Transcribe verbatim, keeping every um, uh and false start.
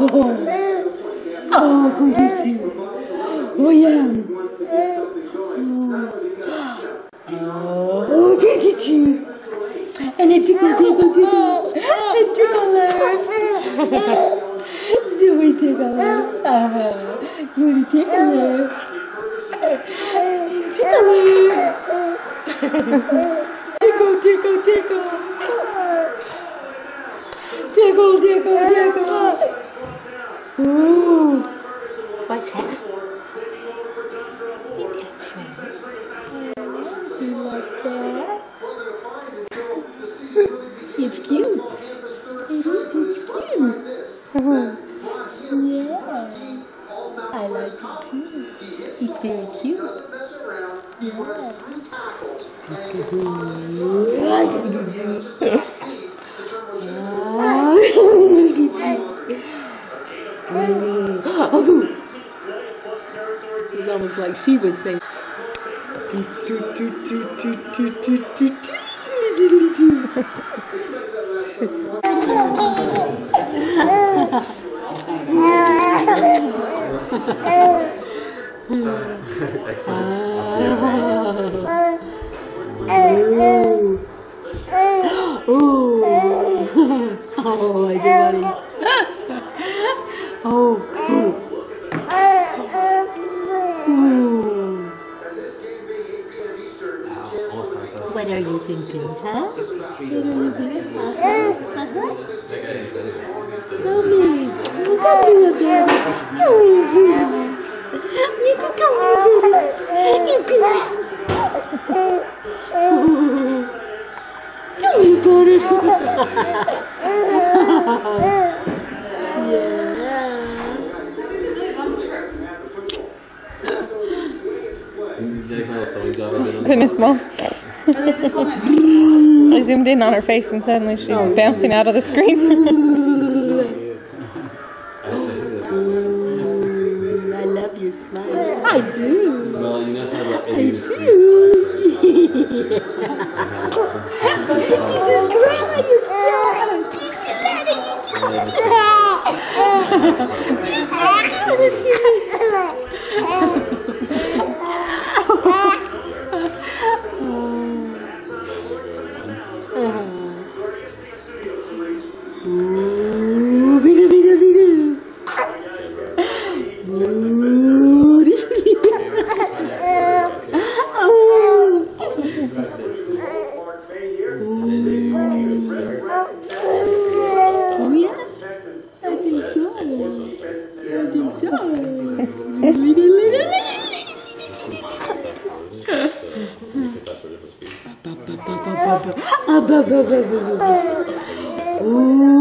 Oh, good to see you. Oh, yeah. Oh, oh, did you? And it tickle, tickle, tickle. It tickle her. Zoe tickle her. Uh-huh. Good tickle her. Tickle her. Tickle, tickle, tickle. Tickle, tickle, tickle. Ooh. What's that? You like that? It's cute. It is, it's cute. Uh-huh. Yeah. I like it too. It's very cute. Yeah. It's almost like she was saying. Oh, everybody. Oh. What are you thinking, huh? What are you thinking? Uh-huh. Uh-huh. Tell me. Tell me what they are. Oh, you can tell me this. You can. Tell me about it. Goodness, Mom. I zoomed in on her face and suddenly she's oh, bouncing out of the screen. Ooh, I love your smile. I do. Well, you know how about I do. Jesus Christ, you're so Ooh, bigger, bigger, bigger. Ooh, oh. Oh, yeah? I think so. I think so. Ooh.